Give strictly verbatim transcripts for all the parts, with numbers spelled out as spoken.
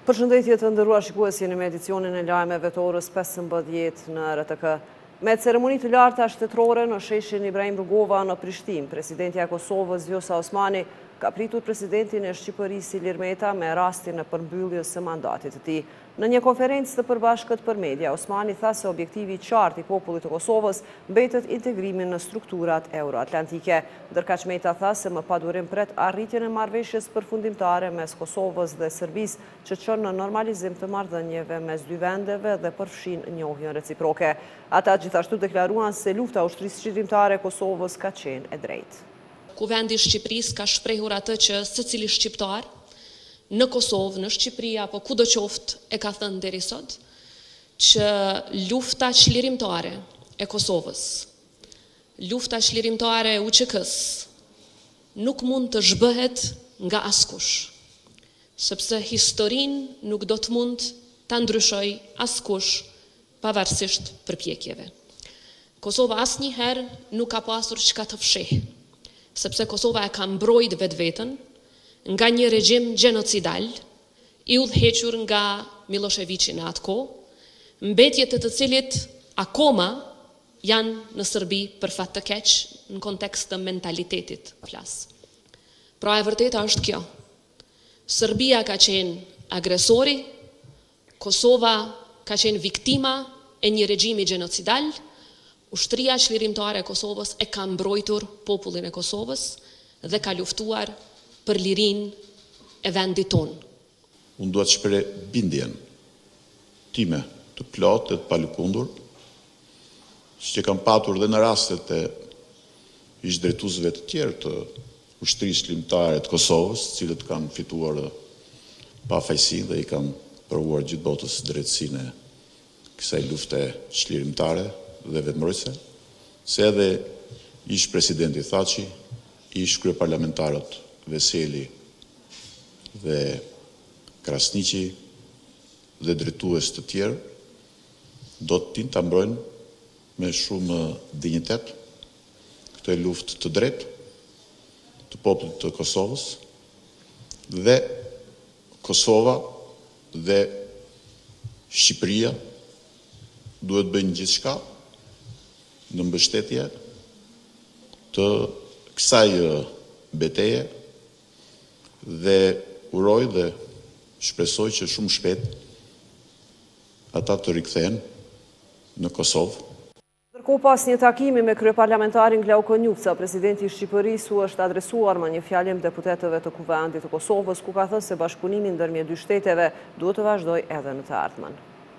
Përshëndetje të nderuar shikuesi në edicionin e lajmeve të orës pesëmbëdhjetë në R T K. Me ceremoni të larta shtetërore në sheshin Ibrahim Rugova në Prishtinë, presidentja e Kosovës Vjosa Osmani ka pritur presidentin e Shqipërisë Ilir Meta me rastin e përmbylljes së mandatit të tij. Në një konferencë të përbashkët për media, Osmani tha se objektivi i qartë i popullit të Kosovës mbetet integrimin në strukturat euroatlantike. Ndërkaq Meta tha se më padurim pret arritjen e marrëveshjes përfundimtare mes Kosovës dhe Serbisë, që çon në normalizim të marrëdhënieve mes dy vendeve dhe përfshin njohjen reciproke. Ata gjithashtu deklaruan se lufta ushtrisë shqiptare e Kosovës ka qenë e drejtë. Kuvendi i Shqipërisë ka shprehur atë që secili shqiptar në Kosovë, në Shqipëri apo kudo qoftë e ka thënë deri sot, që lufta çlirimtare e Kosovës, lufta çlirimtare e U Q K-s nuk mund të zhbëhet nga askush, sepse historinë nuk do të mund ta ndryshojë askush pavarësisht përpjekjeve. Kosova asnjëherë nuk ka pasur çka të fshehë, sepse Kosova e ka mbrojt vetë vetën nga një regjim gjenocidal i udhëhequr nga Miloševići në atë kohë, mbetjet e të cilit akoma janë në Serbi për fat të keq në kontekst të mentalitetit flas. Pra e vërteta është kjo. Serbia ka qenë agresori, Kosova ka qenë viktima e një regjimi gjenocidal. Ushtria çlirimtare e Kosovës e ka mbrojtur popullin e Kosovës dhe ka luftuar për lirinë e vendit tonë. Unë duhet shpreh bindjen time të plotë dhe të palëkundur, që kam patur dhe në rastet e ish-drejtuesve të tjerë të ushtrisë çlirimtare të Kosovës, të cilët kanë fituar pafajësi dhe i kanë provuar gjithë botës drejtësinë e kësaj lufte çlirimtare dhe vetëmbrojtëse, se edhe ish presidenti Thaçi, ish kryeparlamentarët Veseli dhe Krasniqi dhe drejtues të tjerë do të tin ta mbrojnë me shumë dinjitet këtë luftë të drejtë të popullit të Kosovës, dhe Kosova dhe Shqipëria duhet bëjnë gjithçka në mbështetje të kësaj betejë dhe uroj dhe shpresoj që shumë shpejt ata të rikthehen në Kosovë. Ndërkohë, pas një takimi me kryeparlamentarin Glauko Njufca, presidenti i Shqipërisë u është adresuar me një fjalim deputetëve të Kuvendit të Kosovës, ku ka thënë se bashkëpunimi ndërmjet dy shteteve duhet të vazhdojë edhe në të ardhmen.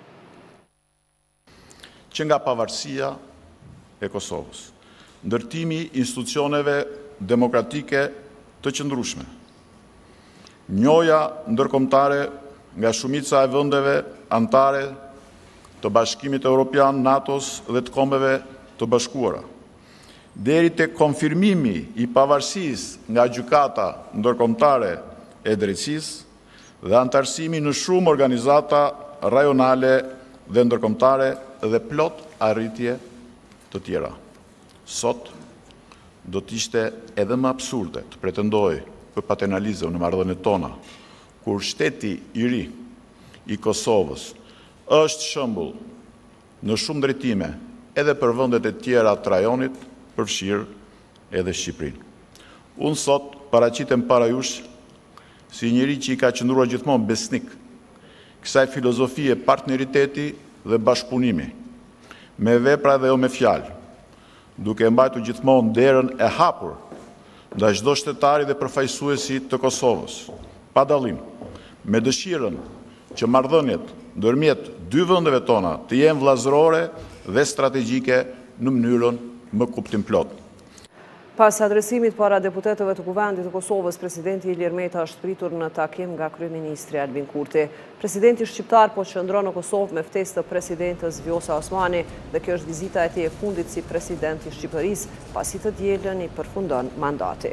Që nga pavarësia e Kosovës, ndërtimi i institucioneve demokratike të qëndrueshme, njohja ndërkombëtare nga shumica e vendeve anëtare të Bashkimit Evropian, NATO-s dhe të Kombeve të Bashkuara, deri te konfirmimi i pavarësisë nga gjykata ndërkombëtare e drejtësisë dhe antarësimi në shumë organizata rajonale dhe ndërkombëtare dhe plot arritje të tjera. Sot do të ishte edhe më absurde të pretendoj për paternalizëm në marrëdhëniet tona, kur shteti i ri i Kosovës është shembull në shumë drejtime edhe për vendet e tjera të rajonit, përfshirë edhe Shqipërinë. Unë sot paraqitem para jush si njëri që i ka qëndruar gjithmonë besnik kësaj filozofie partneriteti dhe bashkëpunimi, me vepra dhe jo me fjalë, duke mbajtur gjithmonë derën e hapur ndaj çdo shtetari dhe përfaqësuesi të Kosovës, pa dallim, me dëshirën që marrëdhëniet ndërmjet dy vendeve tona të jenë vllazërore dhe strategjike në mënyrën më kuptimplot. Pas adresimit para deputetëve të Kuvendit të Kosovës, presidenti Ilir Meta është pritur në takim nga kryeministri Albin Kurti. Presidenti shqiptar po qëndron në Kosovë me ftesë të presidentës Vjosa Osmani, dhe kjo është vizita e tij e fundit si president i Shqipërisë, pasi të dielën i përfundon mandati.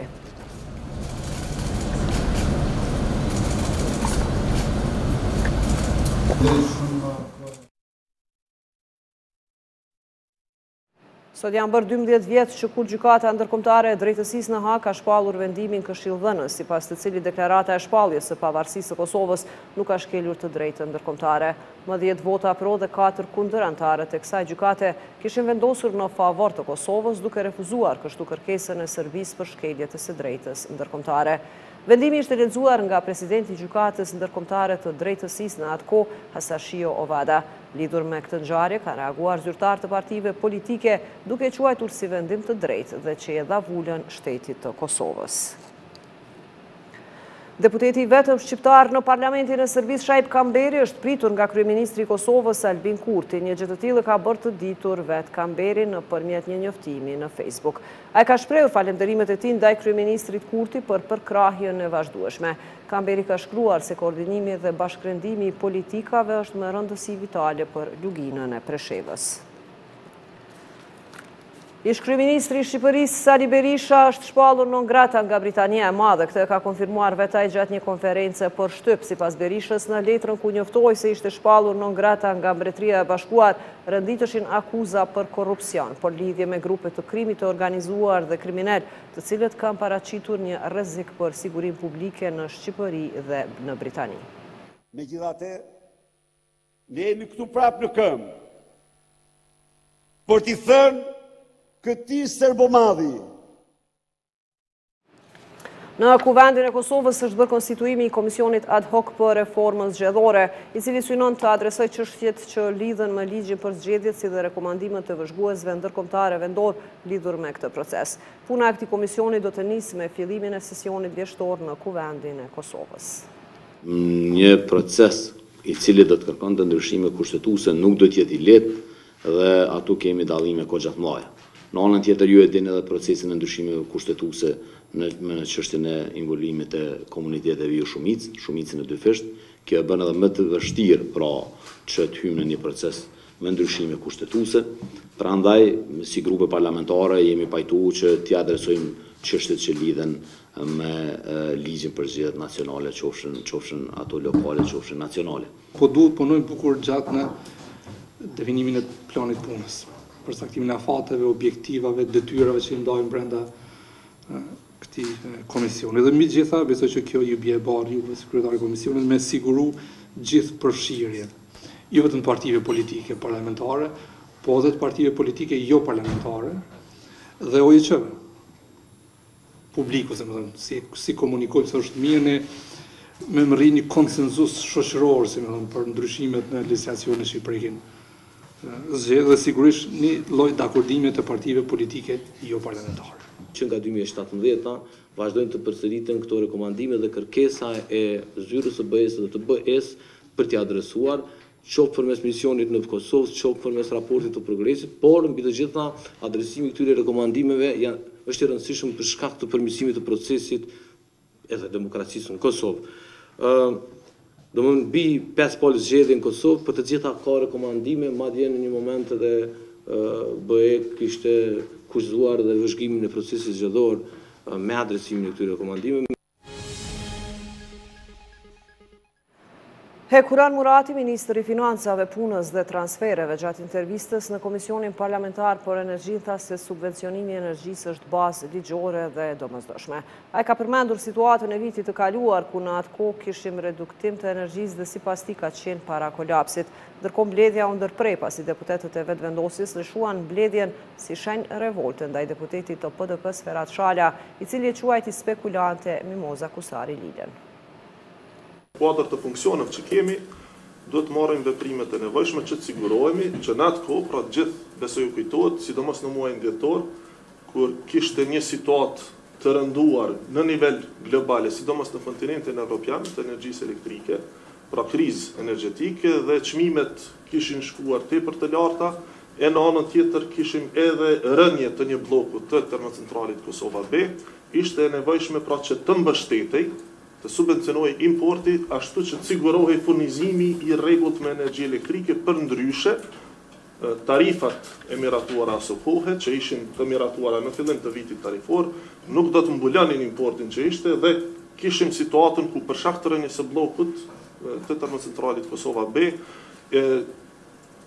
Sot janë bërë dymbëdhjetë vjetë që kur gjykata ndërkombëtare e drejtësisë në Hag ka shpallur vendimin këshillëdhënës, sipas të cilit deklarata e shpalljes së pavarësisë së Kosovës nuk ka shkelur të drejtën ndërkombëtare. Më dhjetë vota pro dhe katër kundër anëtarët e kësaj gjykate kishin vendosur në favor të Kosovës, duke refuzuar kështu kërkesën e Serbisë për shkelje të së drejtës ndërkombëtare. Vendimi ishte lexuar nga presidenti i gjykatës ndërkombëtare të drejtësisë në atë kohë, Hasashio Ovada. Lidhur me këtë ngjarje kanë reaguar zyrtarë të partive politike, duke quajtur si vendim të drejtë dhe që e dha vulën shtetit të Kosovës. Deputeti i vetëm shqiptar në parlamentin e Serbisë, Shaip Kamberi, është pritur nga kryeministri i Kosovës, Albin Kurti. Një gjë të tillë ka bërë të ditur vet Kamberi nëpërmjet një njoftimi në Facebook. Ai ka shprehur falënderimet e tij ndaj kryeministrit Kurti për përkrahjen e vazhdueshme. Kamberi ka shkruar se koordinimi dhe bashkërendimi i politikave është me rëndësi vitale për luginën e Preshevës. Ish kryeministri i Shqipërisë Sali Berisha është shpallur non grata nga Britania e Madhe. Këtë ka konfirmuar vetë ai gjatë një konference për shtyp. Sipas Berishës, në letrën ku njoftoi se ishte shpallur non grata nga Mbretëria e Bashkuar, rënditeshin akuza për korrupsion, por lidhje me grupe të krimit të organizuar dhe kriminal, të cilët kanë paraqitur një rrezik për sigurinë publike në Shqipëri dhe në Britani. Megjithatë, ne jemi këtu prapë në këmbë për t'i thënë këti serbomadhi. Në Kuvendin e Kosovës është bërë konstituimi i Komisionit ad hoc për reformën zgjedhore, i cili synon të adresoj çështjet që lidhen me ligjin për zgjedhjet si dhe rekomandimet të vëzhguesve ndërkombëtare vendor lidhur me këtë proces. Puna e këtij komisioni do të nisë me fillimin e sesionit vjeshtor në Kuvendin e Kosovës. Një proces i cili do të kërkon të ndryshime kushtetuese nuk do të jetë i lehtë dhe atu kemi dallime kogja të mëdha. Në anën tjetër ju e dini edhe procesin e ndryshimeve kushtetuese në në çështjen e involimit të komuniteteve jo shumicë, shumicën e dyfisht, kjo e bën edhe më të vështirë pra që të hyjmë në një proces me ndryshime kushtetuese. Prandaj, si grupe parlamentare jemi pajtuar që t'i adresojmë çështjet që lidhen me ligjin për zgjedhjet nacionale, qofshin qofshin ato lokale, qofshin nacionale. Po duhet punojmë bukur gjatë në definimin e planit punës, përcaktimin e afateve, objektivave, detyrave që i ndajmë brenda këtij komisioni. Dhe mbi gjitha, besoj që kjo ju bie bardhë juve si kryetari i komisionit me siguru gjithë përfshirjen, jo vetëm të partive politike parlamentare, po edhe të partive politike jo parlamentare dhe O E C-ve. Publiku, se më thënë, si, si komunikojmë se është mirë ne me më rri një konsenzus shoqëror, si më thënë, për ndryshimet në legjislacionin shqipërik. Dhe sigurisht një lloj dakordimi të partive politike jo parlamentare. Që nga dy mijë e shtatëmbëdhjetë vazhdojnë të përsëriten këto rekomandime dhe kërkesa e zyrës së B E S dhe të B E S për t'i adresuar, qoftë përmes misionit në Kosovë, qoftë përmes raportit të progresit, por mbi të gjitha adresimi këtyre rekomandimeve janë është i rëndësishëm për shkak të përmirësimit të procesit edhe demokracisë në Kosovë. Uh, Do më në bi pesë palë zgjedhje në Kosovë, për të gjitha ka rekomandime, madje në një moment edhe B E kishte kushtuar dhe vëzhgimin e procesit zgjedhor me adresimin e këtyre rekomandimeve. Hekuran Murati, ministri i Financave, Punës dhe Transfereve, gjatë intervistës në Komisionin Parlamentar për Energjinë, tha se subvencionimi i energjisë është bazë ligjore dhe domosdoshme. Ai ka përmendur situatën e vitit të kaluar, ku në atë kohë kishim reduktim të energjisë dhe sipas tij ka qenë para kolapsit. Ndërkohë mbledhja u ndërprej pasi deputetët e vetëvendosjes lëshuan mbledhjen si shenjë revolte ndaj deputetit të P D P-s Ferhat Shala, i cili e quajti spekulante Mimoza Kusari Lilen. Kuadër të funksioneve që kemi, duhet të marrim veprimet e nevojshme që të sigurohemi që në atë kohë, pra gjithë besoj u kujtohet, sidomos në muajin dhjetor, kur kishte një situatë të rënduar në nivel global, sidomos në kontinentin evropian të energjisë elektrike, pra krizë energjetike dhe çmimet kishin shkuar tepër të larta, e në anën tjetër kishim edhe rënje të një bloku të termocentralit Kosova B, ishte e nevojshme pra që të mbështetej të subvencionoj importi, ashtu që të sigurohej furnizimi i rregullt me energji elektrike, për ndryshe tarifat e miratuara aso kohe, që ishin të miratuara në fillim të vitit tarifor, nuk do të mbulanin importin që ishte dhe kishim situatën ku për shkak të rënies së bllokut të termocentralit Kosova B,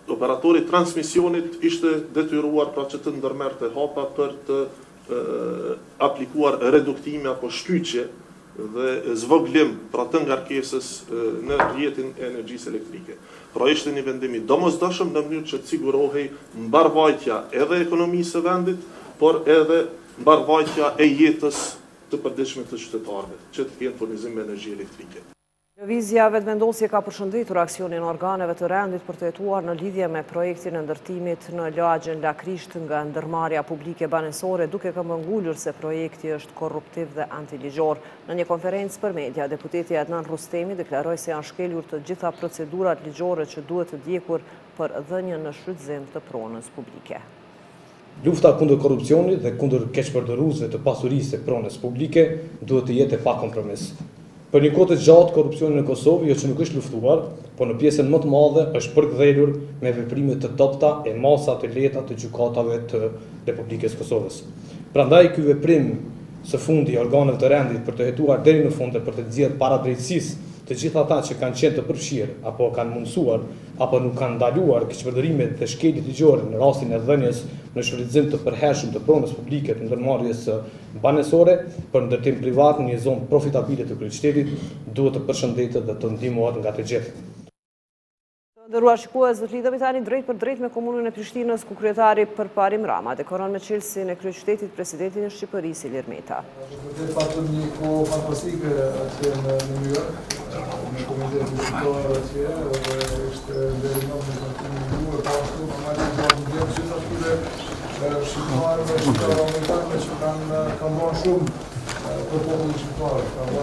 operatori transmisionit ishte detyruar pra që të ndërmerrte hapa për të uh, aplikuar reduktime apo shkyqje dhe zvoglim pra të ngarkesës uh, në rrjetin e energjisë elektrike. Pra ishte një vendim i domosdoshëm në mënyrë që të sigurohej mbarvajtja edhe ekonomisë së vendit, por edhe mbarvajtja e jetës të përditshme të qytetarëve, që të kenë furnizim me energji elektrike. Lëvizja vetëvendosje ka përshëndetur aksionin organeve të rendit për të jetuar në lidhje me projektin e ndërtimit në lagjen Lakrisht nga ndërmarrja publike banesore, duke këmbëngulur se projekti është korruptiv dhe antiligjor. Në një konferencë për media, deputeti Adnan Rustemi deklaroi se janë shkelur të gjitha procedurat ligjore që duhet të ndjekur për dhënien në shfrytëzim të pronës publike. Lufta kundër korrupsionit dhe kundër keqpërdorusve të pasurisë së pronës publike duhet të jetë pa kompromis. Për një kohë të gjatë, korrupsioni në Kosovë jo që nuk është luftuar, por në pjesën më të madhe është përkthjelur me veprime të dobta e masa të lehta të gjykatave të Republikës Kosovës. Prandaj ky veprim së fundi i organeve të rendit për të hetuar deri në fund dhe për të nxjerrë para drejtësisë të gjithë ata që kanë qenë të përfshirë apo kanë mundsuar apo nuk kanë ndaluar keqpërdorimet dhe shkeljet ligjore në rastin e dhënies në shfrytëzim të përhershëm të pronës publike të ndërmarrjes banesore për ndërtim privat në një zonë profitabile të kryeqytetit duhet të përshëndetet dhe të ndihmohet nga të gjithë. Ndëruar shikues, do të lidhemi tani drejt për drejt me komunën e Prishtinës, ku kryetari Përparim Rama dekoron me çelësin e kryeqytetit presidentin e Shqipërisë Ilir Meta. Vërtet patëm një kohë fantastike atje në New York, në komitetin shqiptar atje, dhe ishte deri në në kontinuar e pashtu, në marrë në gjatë në gjithë atyre shqiptarëve, shqiptarë që kanë kanë bërë shumë për popullin shqiptar, kanë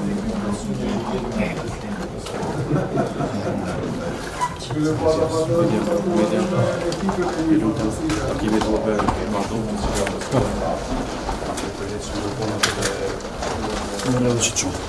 bërë Shkyle pata pata dhe të takuar në ekipet e një fantastike. Arkivet të lopër e mardohën që ka të skojnë a të të jetë që lëponët dhe në rrëdhë që qënë.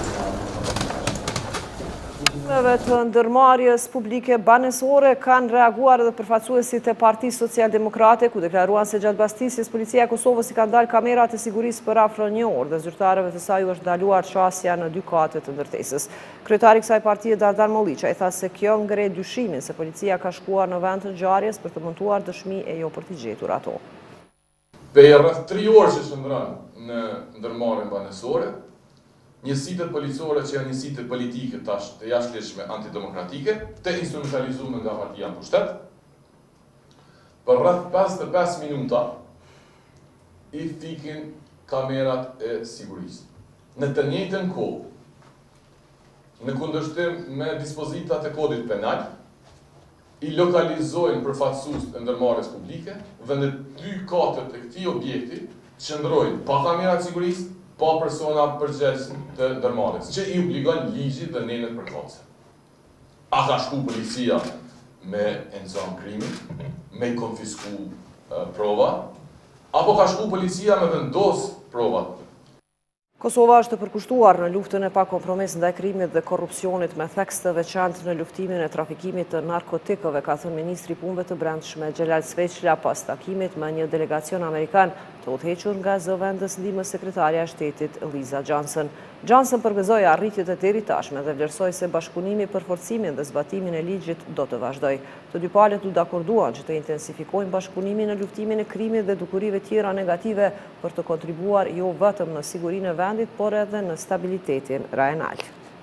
Të ndërmarrjes publike banesore kanë reaguar edhe përfaqësuesit e Partisë Social-Demokrate, ku deklaruan se gjatë mbastissjes policia e Kosovës i ka ndalë kamerat e sigurisë për afro një orë dhe zyrtarëve të saj u është ndaluar qasja në dy kate të ndërtesës. Kryetari i kësaj partie Dardan Molliqa i tha se kjo ngre dyshimin se policia ka shkuar në vend të ngjarjes për të montuar dëshmi e jo për të gjetur ato. Për rreth tre orë që shndron në ndërmarrjen banesore, njësitë policore që janë njësitë politike tash të jashtëligjshme antidemokratike, të instrumentalizuar nga partia në pushtet, për rreth pesëdhjetë e pesë minuta i fikin kamerat e sigurisë. Në të njëjtën kohë, në kundërshtim me dispozitat e kodit penal, i lokalizojnë përfaqësues të ndërmarrjes publike dhe në dy katët e këtij objekti qëndrojnë pa kamerat sigurisë, pa persona përgjegjës të ndërmarrjes, që i obligon ligji dhe nenet përkatëse. A ka shku policia me nxjerr krimin, me konfisku uh, prova, apo ka shku policia me vendos provat? Kosova është përkushtuar në luftën e pa kompromis ndaj krimit dhe korrupsionit me theks të veçantë në luftimin e trafikimit të narkotikëve, ka thënë ministri i Punëve të Brendshme Xhelal Sveçla pas takimit me një delegacion amerikan të udhëhequr nga zëvendës ndihmës sekretarja e shtetit Liza Johnson. Johnson përgëzoi arritjet e deri tashme dhe vlerësoi se bashkëpunimi për forcimin dhe zbatimin e ligjit do të vazhdojë. Të dy palët u dakorduan që të intensifikojnë bashkëpunimin në luftimin e krimit dhe dukurive tjera negative për të kontribuar jo vetëm në sigurinë e vendit, por edhe në stabilitetin rajonal.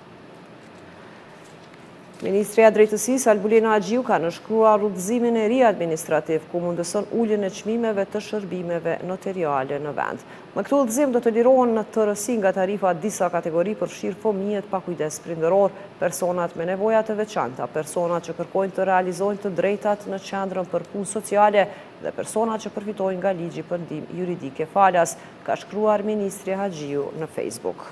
Ministria e Drejtësisë Albulina Agjiu ka nënshkruar udhëzimin e ri administrativ ku mundëson uljen e çmimeve të shërbimeve notariale në vend. Me këtë udhëzim do të lirohen në tërësi nga tarifa disa kategori përfshirë fëmijët pa kujdes prindëror, personat me nevoja të veçanta, personat që kërkojnë të realizojnë të drejtat në qendrën për punë sociale dhe personat që përfitojnë nga ligji për ndihmë juridike falas, ka shkruar Ministria Agjiu në Facebook.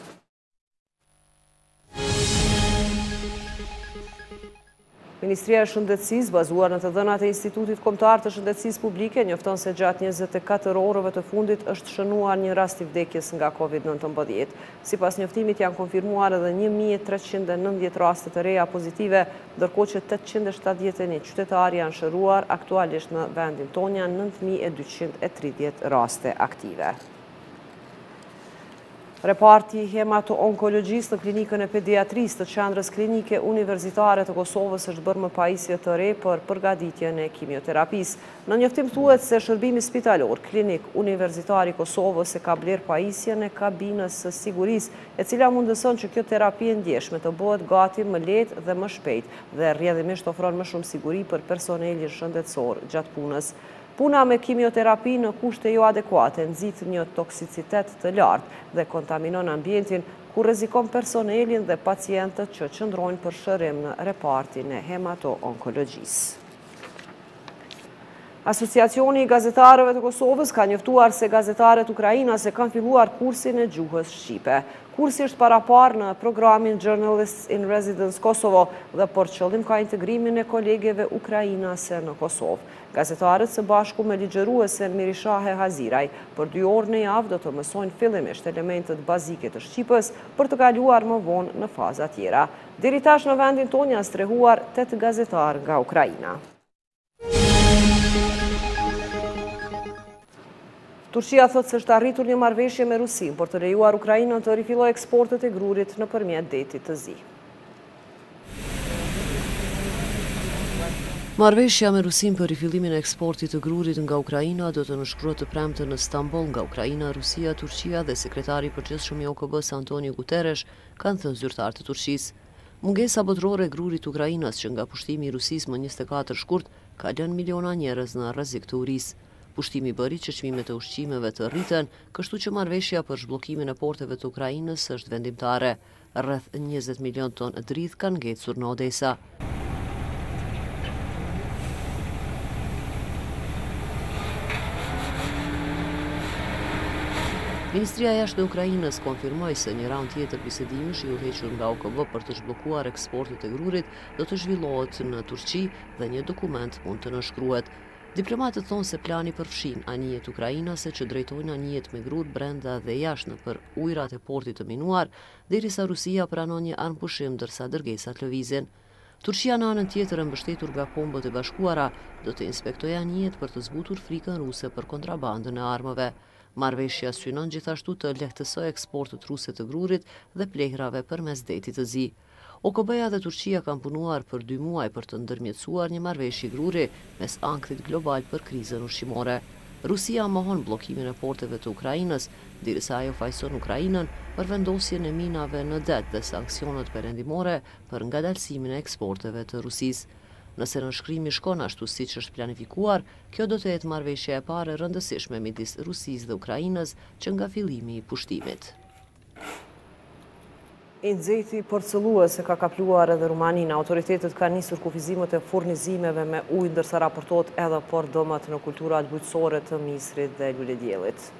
Ministria e Shëndetësisë, bazuar në të dhënat e Institutit Kombëtar të Shëndetësisë Publike, njofton se gjatë njëzet e katër orëve të fundit është shënuar një rast i vdekjes nga kovid nëntëmbëdhjetë. Sipas njoftimit janë konfirmuar edhe një mijë e treqind e nëntëdhjetë raste të reja pozitive, ndërkohë që tetëqind e shtatëdhjetë e një qytetarë janë shëruar, aktualisht në vendin tonë janë nëntë mijë e dyqind e tridhjetë raste aktive. Reparti hemato-onkologjisë në klinikën e pediatrisë të qendrës klinike universitare të Kosovës është bërë më pajisje të re për përgatitjen e kimioterapisë. Në njoftim thuhet se shërbimi spitalor klinik universitar i Kosovës e ka blerë pajisjen e kabinës së sigurisë, e cila mundëson që kjo terapi e ndjeshme të bëhet gati më lehtë dhe më shpejt dhe rrjedhimisht ofron më shumë siguri për personelin shëndetësor gjatë punës. Puna me kimioterapi në kushte jo adekuate nxit një toksicitet të lartë dhe kontaminon ambientin, ku rrezikon personelin dhe pacientët që qëndrojnë për shërim në repartin e hemato-onkologjisë. Asociacioni i gazetarëve të Kosovës ka njoftuar se gazetarët ukrainase kanë filluar kursin e gjuhës shqipe. Kursi është parapar në programin Journalists in Residence Kosovo dhe për qëllim ka integrimin e kolegeve ukrainase në Kosovë. Gazetarët së bashku me ligjëruesen Mirishahe Haziraj për dy orë në javë do të mësojnë fillimisht elementet bazike të shqipës për të kaluar më vonë në faza tjera. Deri tash në vendin tonë janë strehuar tetë gazetarë nga Ukraina. Turqia thotë se është arritur një marrëveshje me Rusin për të lejuar Ukrainën të rifillojë eksportet e grurit nëpërmjet detit të Zi. Marrëveshja me Rusin për rifillimin e eksportit të grurit nga Ukraina do të nënshkruhet të premten në Stamboll nga Ukraina, Rusia, Turqia dhe sekretari i përgjithshëm i O K B-s Antonio Guterres kanë thënë zyrtarë të Turqisë. Mungesa botërore e grurit të Ukrainës që nga pushtimi i Rusisë më njëzet e katër shkurt ka lënë miliona njerëz në rrezik të urisë. Pushtimi bëri që çmimet e ushqimeve të rriten, kështu që marrëveshja për zhbllokimin e porteve të Ukrainës është vendimtare. Rreth njëzet milion ton dridh kanë ngecur në Odesa. Ministria e Jashtme e Ukrainës konfirmoi se një raund tjetër bisedimesh i udhëhequr nga O K B për të zhbllokuar eksportet e grurit do të zhvillohet në Turqi dhe një dokument mund të nënshkruhet. Diplomatët thonë se plani përfshin anijet ukrainase që drejtojnë anijet me grur brenda dhe jashtë nëpër ujërat e portit të minuar, derisa Rusia pranon një anëpushim ndërsa dërgesat lëvizin. Turqia në anën tjetër e mbështetur nga Kombët e Bashkuara do të inspektojë anijet për të zbutur frikën ruse për kontrabandën e armëve. Marrëveshja synon gjithashtu të lehtësojë eksportet ruse të grurit dhe plehrave përmes detit të Zi. O K B-ja dhe Turqia kanë punuar për dy muaj për të ndërmjetësuar një marrëveshje gruri mes ankthit global për krizën ushqimore. Rusia mohon bllokimin e porteve të Ukrainës, derisa ajo fajson Ukrainën për vendosjen e minave në det dhe sanksionet perëndimore për ngadalësimin e eksporteve të Rusisë. Nëse nënshkrimi shkon ashtu siç është planifikuar, kjo do të jetë marrëveshja e parë e rëndësishme midis Rusisë dhe Ukrainës që nga fillimi i pushtimit. I nxehti përcëlluese ka kapluar edhe Rumaninë. Autoritetet kanë nisur kufizimet e furnizimeve me ujë, ndërsa raportohet edhe për dëmet në kulturat bujqësore të Misrit dhe Lulediellit.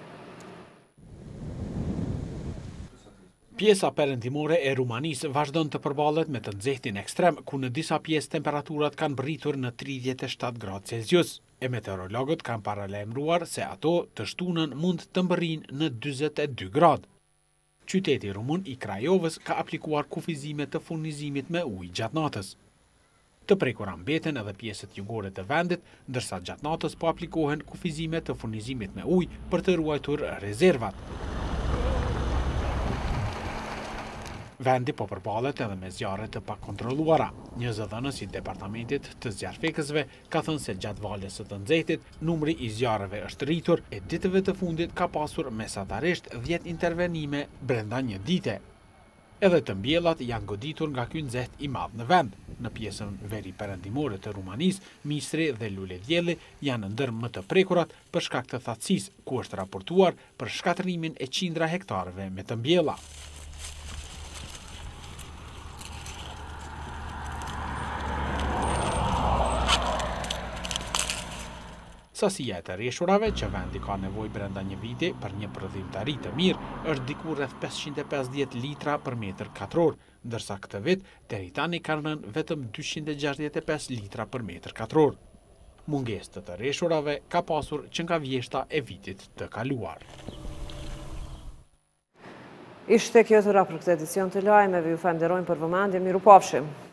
Pjesa perëndimore e Rumanisë vazhdon të përballet me të nxehtin ekstrem, ku në disa pjesë temperaturat kanë rritur në tridhjetë e shtatë gradë Celsius. E meteorologët kanë paralajmëruar se ato të shtunën mund të mbërrijnë në dyzet e dy gradë. Qyteti rumun i Krajovës ka aplikuar kufizime të furnizimit me ujë gjatë natës. Të prekura mbeten edhe pjesët jugore të vendit, ndërsa gjatë natës po aplikohen kufizime të furnizimit me ujë për të ruajtur rezervat. Vendi po përballet edhe me zjarre të pakontrolluara. Një zëdhënës i departamentit të zjarrfekësve ka thënë se gjatë valjes së të nxehtit, numri i zjarreve është rritur e ditëve të fundit ka pasur mesatarisht dhjetë intervenime brenda një dite. Edhe të mbjellat janë goditur nga ky nxehtë i madh në vend. Në pjesën veri perëndimore të Rumanisë, Misri dhe Luledielli janë ndër më të prekurat për shkak të thatësisë, ku është raportuar për shkatërimin e qindra hektarëve me të mbjella. Sasia e të rreshurave që vendi ka nevojë brenda një viti për një prodhimtari të mirë është diku rreth pesëqind e pesëdhjetë litra për metër katror, ndërsa këtë vit deri tani kanë rënë vetëm dyqind e gjashtëdhjetë e pesë litra për metër katror. Mungesë të të rreshurave ka pasur që nga vjeshta e vitit të kaluar. Ishte kjo të ra për këtë edicion të lajmeve, ju falenderojmë për vëmendjen, mirupafshim.